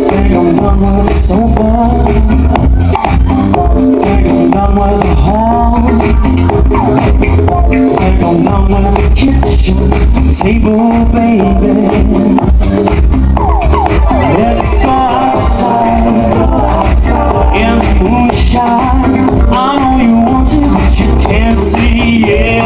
Think I'm done with the sofa. Think I'm done with the hall. Think I'm done with the kitchen table, baby. Let's go outside in the moonshine. I know you want to, but you can't see it.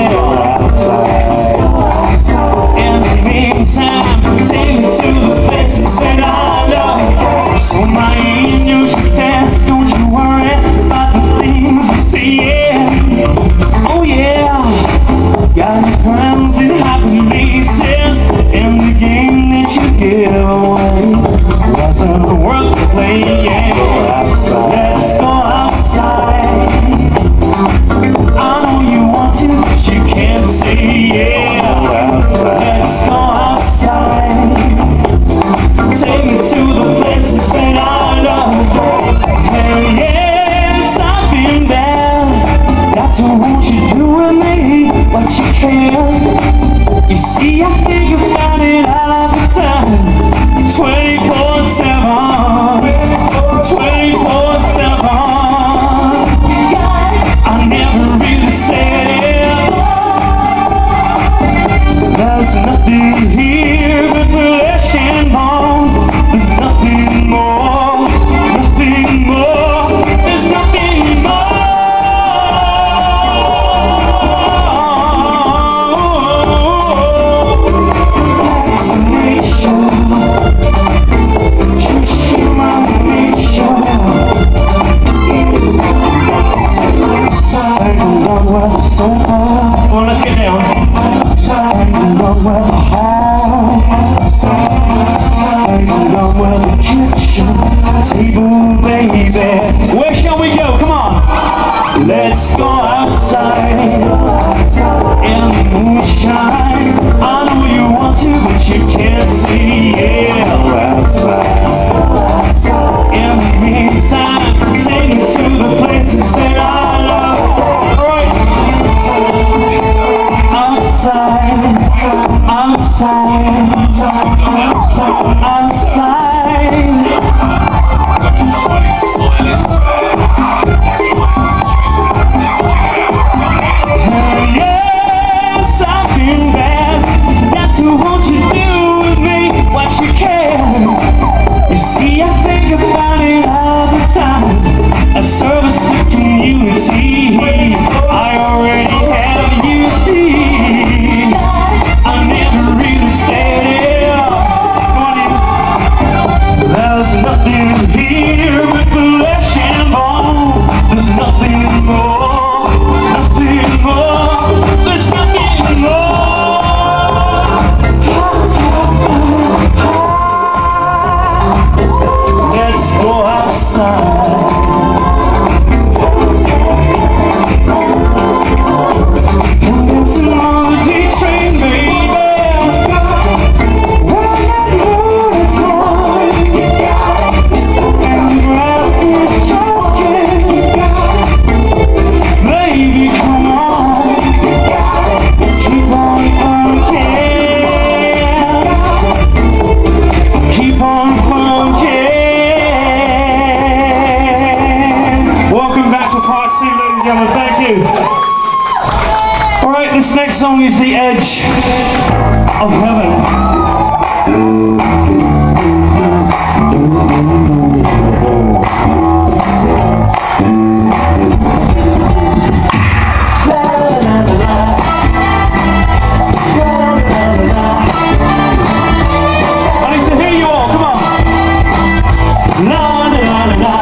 In the meantime, take me to the places that I love. So my angel, she says, don't you worry about the things I see. Yeah. Oh yeah, got your friends in happy places, and the game that you give away wasn't worth the play. Yeah. Let's go outside. I know you want to, but you can't see. Yeah. Let's go outside. Take me to the places that I love. And yes, I've been there. Got to want you do with me what you can. You see, I think about it all the time. 24/7. 24/7. I never really said it. There's nothing here but flesh and bone. There's nothing more, nothing more. There's nothing more. That's a nation. Just my nation. I'm done with the sofa. Come on, let's get down. I'm done with the hall. I'm done with the kitchen table, baby. Where shall we go? Come on. Let's go outside in the moonshine. I know you want to, but you can't see. Yeah. In the meantime, take me to the places that I love. Right. Outside, outside, outside. Yes, I've been bad. Got to want you do with me what you can. You see, I think about it all the time. A service of community. I already have you see. I never really said it. Come on in. There's nothing here but flesh and bone. There's nothing more, nothing more. There's nothing more. Let's go outside. Thank you. All right, this next song is The Edge of Heaven. I need to hear you all, come on. La la la la.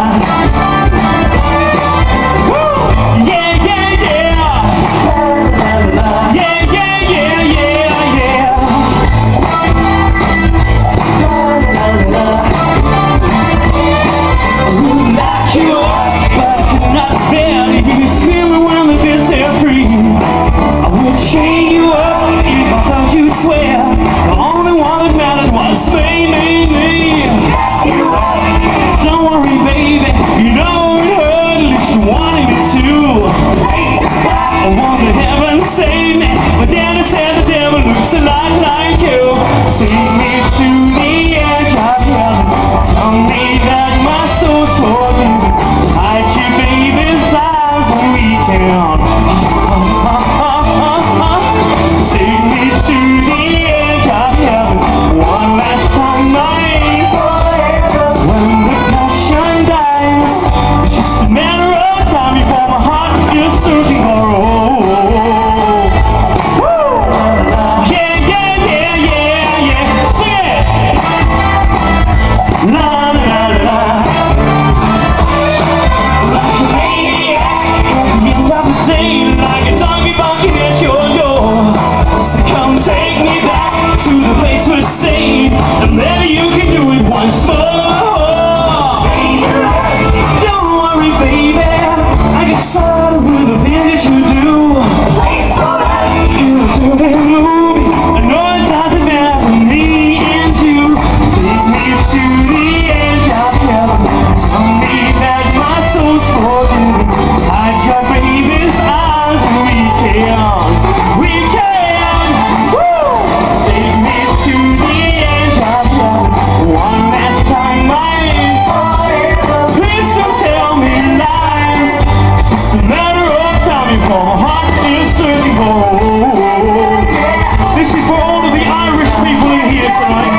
Tell me that my soul's forgiven. Hide your baby's eyes and we can, woo! Take me to the edge of heaven one last time, mine. Please don't tell me lies. It's just a matter of time before my heart is searching for. This is for all of the Irish people in here tonight.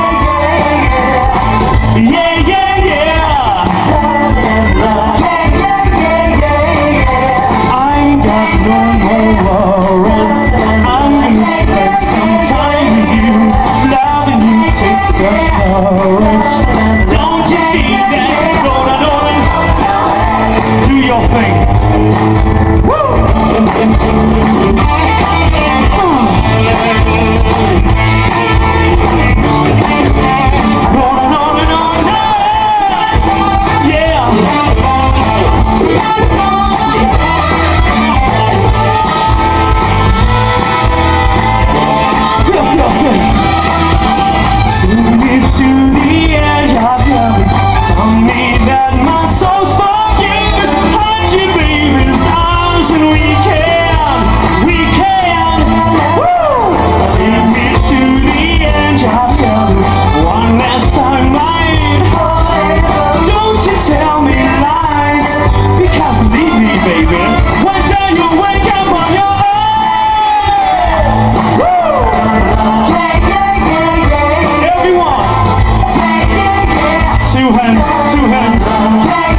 Yeah, yeah, yeah. I ain't got no more worries. I'm gonna spend some time with you. Loving you takes such courage. Don't you think that? Don't do your thing. Two hands.